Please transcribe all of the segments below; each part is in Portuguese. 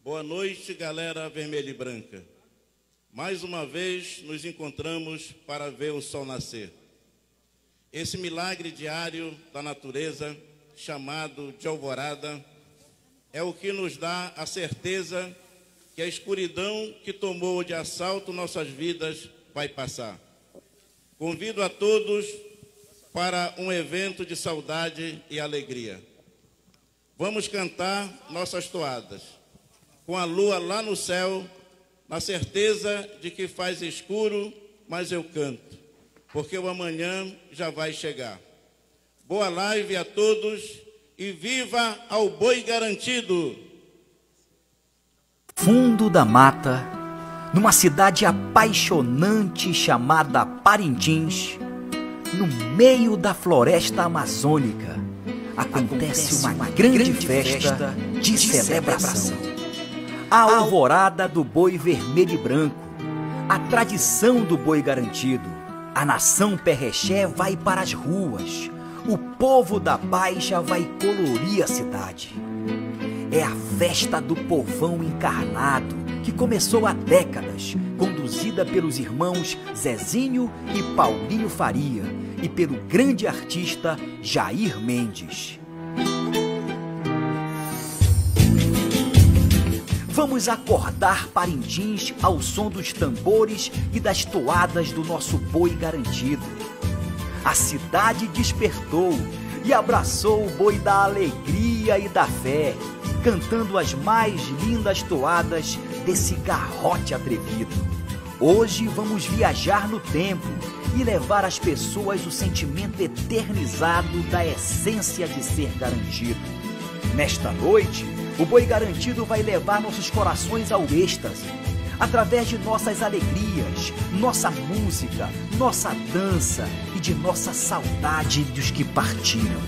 Boa noite, galera vermelha e branca. Mais uma vez nos encontramos para ver o sol nascer. Esse milagre diário da natureza, chamado de alvorada, é o que nos dá a certeza que a escuridão que tomou de assalto nossas vidas vai passar. Convido a todos para um evento de saudade e alegria. Vamos cantar nossas toadas, com a lua lá no céu, na certeza de que faz escuro, mas eu canto, porque o amanhã já vai chegar. Boa live a todos e viva ao boi garantido! Fundo da mata, numa cidade apaixonante chamada Parintins, no meio da floresta amazônica, acontece uma grande festa de celebração. A alvorada do boi vermelho e branco, a tradição do boi garantido. A nação Perrexé vai para as ruas, o povo da Baixa vai colorir a cidade. É a festa do povão encarnado, que começou há décadas, conduzida pelos irmãos Zezinho e Paulinho Faria e pelo grande artista Jair Mendes. Vamos acordar Parintins ao som dos tambores e das toadas do nosso boi garantido. A cidade despertou e abraçou o boi da alegria e da fé, cantando as mais lindas toadas desse garrote atrevido. Hoje vamos viajar no tempo e levar às pessoas o sentimento eternizado da essência de ser garantido. Nesta noite, o boi garantido vai levar nossos corações ao êxtase, através de nossas alegrias, nossa música, nossa dança e de nossa saudade dos que partiram.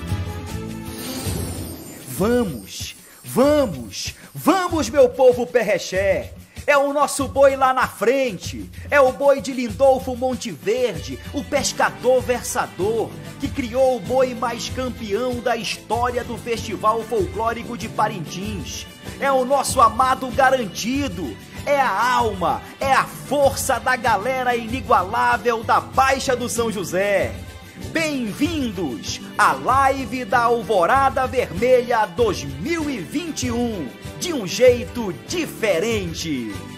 Vamos, vamos, vamos, meu povo Perrexé! É o nosso boi lá na frente, é o boi de Lindolfo Monteverde, o pescador versador, que criou o boi mais campeão da história do Festival Folclórico de Parintins. É o nosso amado garantido, é a alma, é a força da galera inigualável da Baixa do São José. Bem-vindos à live da Alvorada Vermelha 2021, de um jeito diferente.